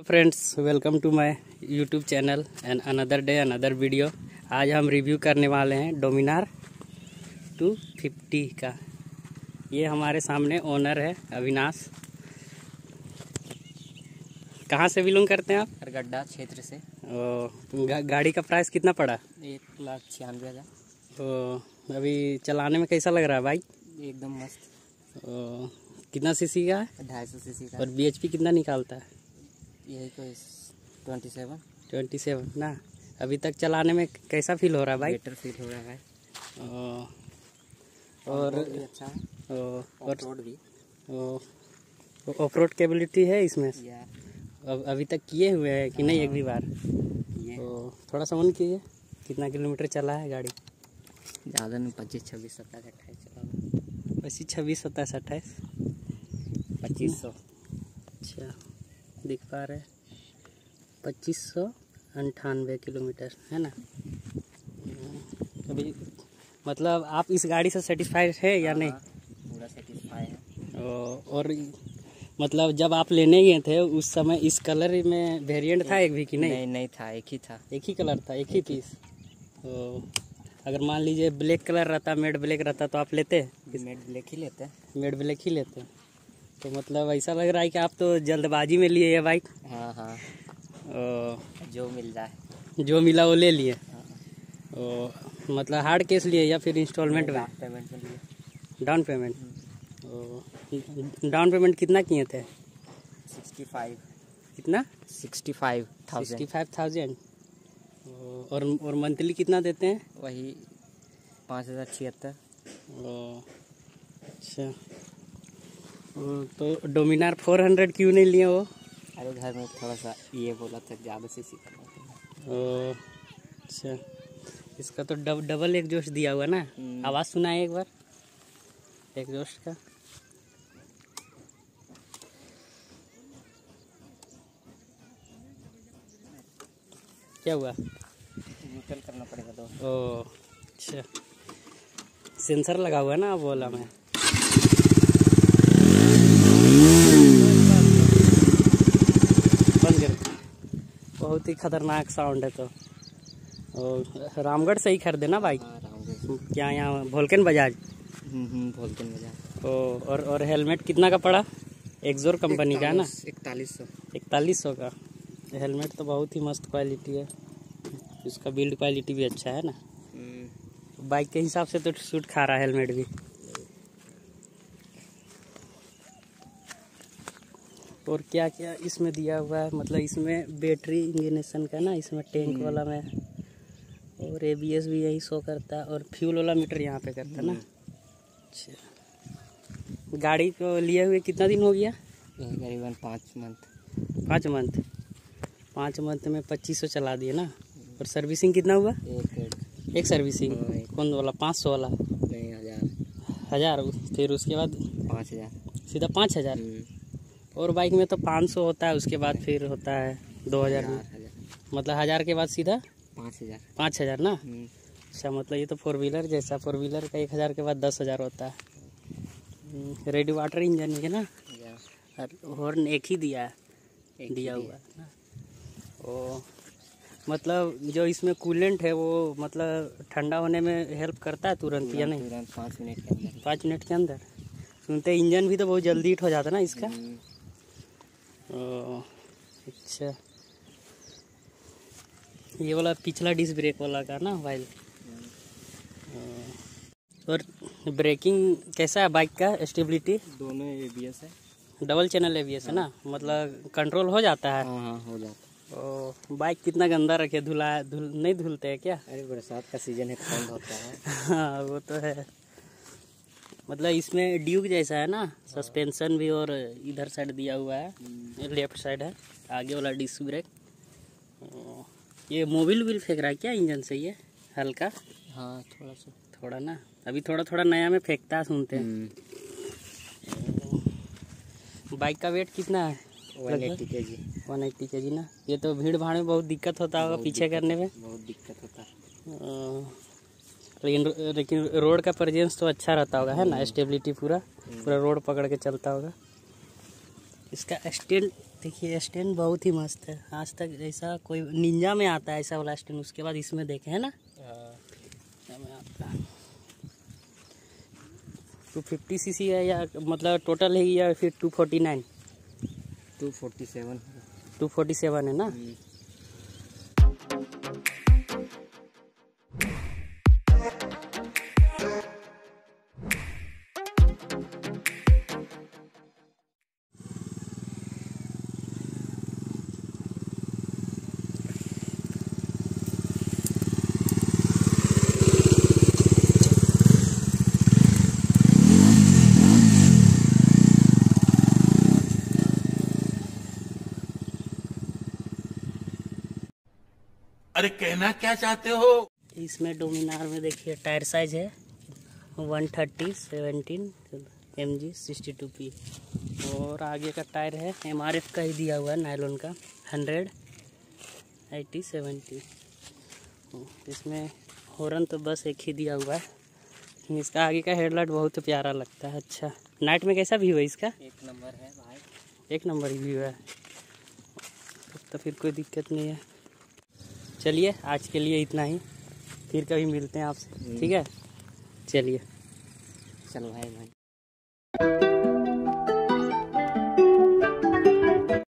Friends, welcome to my YouTube channel and another day another video. आज हम review करने वाले हैं डोमिनार 250 का। ये हमारे सामने ओनर है अविनाश। कहाँ से बिलोंग करते हैं आप? गड्ढा क्षेत्र से। गाड़ी का प्राइस कितना पड़ा? 1,96,000। तो अभी चलाने में कैसा लग रहा है बाइक? एकदम मस्त। कितना सीसी का है? 250 सीसी का। और बीएचपी कितना निकालता है? यही कोई 27 ना। अभी तक चलाने में कैसा फील हो रहा है बाइक? बेटर फील हो रहा है। और भी अच्छा है। और रोड भी ऑफ रोड कैपेबिलिटी है इसमें? यार अभी तक किए हुए हैं कि नहीं? एक भी बार ये तो थोड़ा सा मन कीजिए, कितना किलोमीटर चला है गाड़ी? ज़्यादा नहीं, 25, 26, 27, 28 चला। 25, 26, 27, 28, 2500। अच्छा, दिख पा रहे 2598 किलोमीटर है ना। अभी मतलब आप इस गाड़ी से सेटिस्फाइड है या नहीं? पूरा सेटिस्फाई है। और मतलब जब आप लेने गए थे उस समय इस कलर में वेरिएंट था एक भी कि नहीं? नहीं था, एक ही था। एक ही कलर था, एक ही पीस। तो अगर मान लीजिए ब्लैक कलर रहता, मेड ब्लैक रहता तो आप लेते? मेड ब्लैक ही लेते हैं। मेड ब्लैक ही लेते। तो मतलब ऐसा लग रहा है कि आप तो जल्दबाजी में लिए ये बाइक। हाँ जो मिल जाए, जो मिला वो ले लिए। हाँ। मतलब हार्ड कैश लिए या फिर इंस्टॉलमेंट में? डाउन पेमेंट में लिए। Down payment? डाउन पेमेंट कितना किए थे? 65। कितना? 65,000। 65,000। और मंथली कितना देते हैं? वही 5,076। अच्छा, तो डोमिनार 400 क्यों नहीं लिए वो? अरे घर में थोड़ा सा ये बोला था ज़्यादा से सीखा। अच्छा, इसका तो डबल एग्जॉस्ट दिया हुआ ना। आवाज़ सुनाए एक बार एग्जॉस्ट का। क्या हुआ? न्यूट्रल करना पड़ेगा तो। अच्छा, सेंसर लगा हुआ है ना बोला मैं। बंद कर। बहुत ही खतरनाक साउंड है। तो रामगढ़ से ही खरीदे ना बाइक? हाँ, रामगढ़। क्या यहाँ वोल्केन बजाज? वोल्केन बजाज। और हेलमेट कितना का पड़ा? एक्सोर कंपनी का है ना? 4100 का हेलमेट। तो बहुत ही मस्त क्वालिटी है, इसका बिल्ड क्वालिटी भी अच्छा है ना। बाइक के हिसाब से तो सूट खा रहा है हेलमेट भी। और क्या क्या इसमें दिया हुआ है? मतलब इसमें बैटरी इंजनेशन का ना, इसमें टैंक वाला में। और एबीएस भी यही शो करता है, और फ्यूल वाला मीटर यहाँ पे करता है ना। अच्छा, गाड़ी को लिए हुए कितना दिन हो गया? करीबन 5 मंथ। 5 मंथ? 5 मंथ में 2500 चला दिए ना। और सर्विसिंग कितना हुआ? एक सर्विसिंग। कौन वाला? 500 वाला? नहीं, 1000। फिर उसके बाद 5,000। सीधा 5000। और बाइक में तो 500 होता है, उसके बाद फिर होता है 2000 में। मतलब 1000 के बाद सीधा 5000 ना। अच्छा, मतलब ये तो 4 व्हीलर जैसा। 4 व्हीलर का 1000 के बाद 10,000 होता है। रेडी वाटर इंजन है ना। और हॉर्न एक ही दिया हुआ है ना। ओ मतलब जो इसमें कूलेंट है वो मतलब ठंडा होने में हेल्प करता है तुरंत या नहीं? तुरंत 5 मिनट के अंदर। 5 मिनट के अंदर। सुनते इंजन भी तो बहुत जल्दी हीट हो जाता ना इसका। अच्छा, ये वाला पिछला डिस्क ब्रेक वाला का ना वाइल। और ब्रेकिंग कैसा है बाइक का? स्टेबिलिटी? दोनों एबीएस है। डबल चैनल एबीएस है ना। मतलब कंट्रोल हो जाता है? हाँ हो जाता है। बाइक कितना गंदा रखे, नहीं धुलते हैं क्या? अरे बरसात का सीजन है, ठंड होता है। हाँ वो तो है। मतलब इसमें ड्यूक जैसा है ना, सस्पेंशन भी। और इधर साइड दिया हुआ है, लेफ्ट साइड है आगे वाला डिस्क ब्रेक। ये मोबिल व्हील फेंक रहा है क्या इंजन से? ये हल्का। हाँ थोड़ा ना, अभी थोड़ा नया में फेंकता है सुनते हैं। बाइक का वेट कितना है? 180 kg। 180 kg ना। ये तो भीड़ भाड़ में बहुत दिक्कत होता होगा पीछे करने में? बहुत दिक्कत होता है। लेकिन रोड का प्रेजेंस तो अच्छा रहता होगा है ना। स्टेबिलिटी पूरा रोड पकड़ के चलता होगा। इसका देखिए स्टैंड बहुत ही मस्त है। आज तक ऐसा कोई निंजा में आता है ऐसा वाला स्टैंड, उसके बाद इसमें देखे है ना। में आता है 250 सीसी है या मतलब टोटल है या फिर 249? 247 है ना। अरे कहना क्या चाहते हो? इसमें डोमिनार में देखिए टायर साइज है 130/17 MG 62P और आगे का टायर है MRF का ही दिया हुआ है नायलॉन का 100/80/70। इसमें हॉर्न तो बस एक ही दिया हुआ है। इसका आगे का हेडलाइट बहुत प्यारा लगता है। अच्छा नाइट में कैसा व्यू है इसका? एक नंबर है भाई, एक नंबर व्यू है। तो फिर कोई दिक्कत नहीं है। चलिए आज के लिए इतना ही, फिर कभी मिलते हैं आपसे, ठीक है? चलिए चलो भाई।